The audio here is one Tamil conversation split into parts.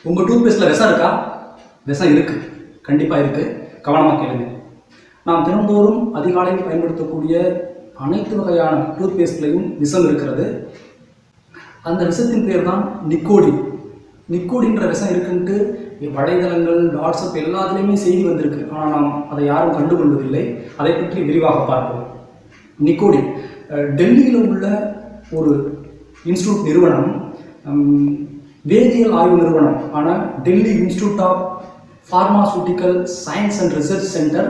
உங்கள் டூத்பேஸ்ட்டில் விஷம் இருக்கா? விஷம் இருக்குது, கண்டிப்பாக இருக்குது. கவனமாக கேளுங்க. நாம் தினந்தோறும் அதிகாலையில் பயன்படுத்தக்கூடிய அனைத்து வகையான டூத்பேஸ்ட்லையும் விஷம் இருக்கிறது. அந்த விஷத்தின் பேர் தான் நிக்கோடின். நிக்கோடின்ற விஷம் இருக்குன்ட்டு வலைதளங்கள், வாட்ஸ்அப் எல்லாத்துலேயுமே செய்தி வந்திருக்கு. ஆனால் நாம் அதை யாரும் கண்டுகொள்வதில்லை. அதை பற்றி விரிவாக பார்ப்போம். நிக்கோடின் டெல்லியில் உள்ள ஒரு இன்ஸ்டியூட் நிறுவனம், வேதியியல் ஆய்வு நிறுவனம் ஆனால் Delhi institute of pharmaceutical science and research centre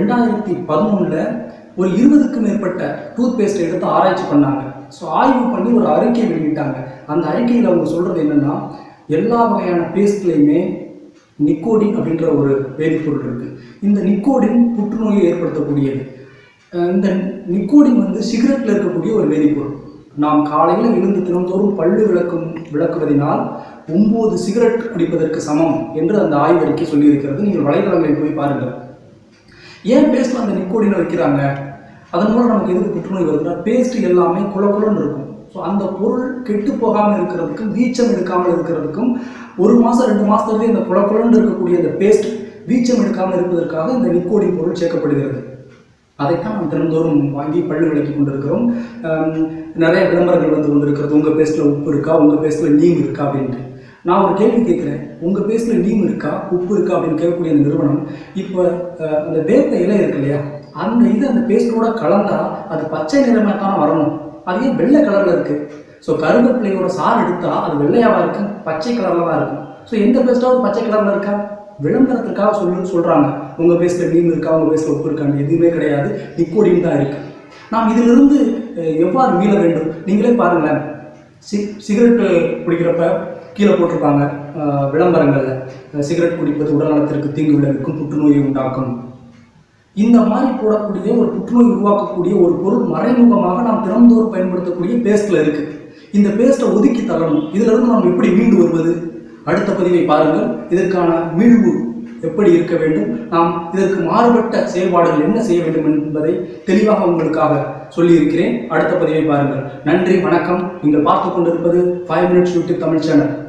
2013 ஒரு 20க்கும் மேற்பட்ட டூத்பேஸ்ட்டை எடுத்து ஆராய்ச்சி பண்ணாங்க. ஸோ ஆய்வு பண்ணி ஒரு அறிக்கை வெளியிட்டாங்க. அந்த அறிக்கையில் அவங்க சொல்கிறது என்னென்னா, எல்லா வகையான பேஸ்ட்லேயுமே நிக்கோடின் அப்படின்ற ஒரு வேதிப்பொருள் இருக்குது. இந்த நிக்கோடின் புற்றுநோயை ஏற்படுத்தக்கூடியது. இந்த நிக்கோடின் சிகரெட்டில் இருக்கக்கூடிய ஒரு வேதிப்பொருள். நாம் காலையில் எழுந்து தினந்தோறும் பல்லு விளக்குவதனால் 9 சிகரெட் குடிப்பதற்கு சமம் என்று அந்த ஆய்வறிக்கை சொல்லியிருக்கிறது. நீங்கள் வலைதளங்களில் போய் பாருங்கள். ஏன் பேஸ்ட்டில் அந்த நிக்கோடினை வைக்கிறாங்க? அதன் மூலம் நமக்கு எதுக்கு புற்றுநோய் வருதுன்னா, பேஸ்ட் எல்லாமே குளக்குளன்னு இருக்கும். ஸோ அந்த பொருள் கெட்டு போகாமல் இருக்கிறதுக்கும் வீச்சம் எடுக்காமல் இருக்கிறதுக்கும் 1 மாதம் 2 மாதத்துலேயே இந்த குளக்குளன்னு இருக்கக்கூடிய இந்த பேஸ்ட் வீச்சம் எடுக்காமல் இருப்பதற்காக இந்த நிக்கோடின் பொருள் சேர்க்கப்படுகிறது. அதைத்தான் நாம் தினந்தோறும் வாங்கி பல்லு விளக்கி கொண்டிருக்கிறோம். நிறைய விளம்பரங்கள் வந்திருக்கிறது. உங்கள் பேஸ்ட்டில் உப்பு இருக்கா, உங்கள் பேஸ்ட்டில் நீம் இருக்கா அப்படின்ட்டு. நான் ஒரு கேள்வி கேட்குறேன், உங்கள் பேஸ்ட்டில் நீம் இருக்கா, உப்பு இருக்கா அப்படின்னு கேட்கக்கூடிய அந்த நிறுவனம் இப்போ அந்த வேப்ப இலை இருக்கு இல்லையா, அந்த இது அந்த பேஸ்ட்டோட கலந்தால் அது பச்சை நிறமாக தானே வரணும். அது ஏன் வெள்ளை கலரில் இருக்குது? ஸோ கருவேப்பிலையோட சாறு எடுத்தால் அது வெள்ளையாக இருக்கும், பச்சை கலரில் தான் இருக்கும். ஸோ எந்த பேஸ்ட்டாவது பச்சை கலரில் இருக்கா? விளம்பரத்திற்காக சொல்கிறாங்க உங்கள் பேஸ்ட்டில் நீம் இருக்கா, உங்கள் பேஸ்ட்டில் உப்பு இருக்கான்னு. எதுவுமே கிடையாது, நிக்கோடின் தான் இருக்குது. நாம் இதிலிருந்து எவ்வாறு மீள வேண்டும்? நீங்களே பாருங்களேன். சிகரெட்டு குடிக்கிறப்ப கீழே போட்டிருப்பாங்க விளம்பரங்களில், சிகரெட் குடிப்பது உடல் நலத்திற்கு தீங்கு விளைவிக்கும், புற்றுநோயை உண்டாக்கும். இந்த மாதிரி போடக்கூடிய ஒரு புற்றுநோய் உருவாக்கக்கூடிய ஒரு பொருள் மறைமுகமாக நாம் தினந்தோறும் பயன்படுத்தக்கூடிய பேஸ்ட்டில் இருக்குது. இந்த பேஸ்ட்டை ஒதுக்கி தள்ளணும். இதிலிருந்து நாம் எப்படி மீண்டு வருவது? அடுத்த பதிவை பாருங்கள். இதற்கான மீள்வு எப்படி இருக்க வேண்டும், நாம் இதற்கு மாறுபட்ட செயல்பாடுகள் என்ன செய்ய வேண்டும் என்பதை தெளிவாக உங்களுக்காக சொல்லியிருக்கிறேன். அடுத்த பதிவை பாருங்கள். நன்றி, வணக்கம். நீங்கள் பார்த்து கொண்டிருப்பது 5 Minutes யூடியூப் தமிழ் சேனல்.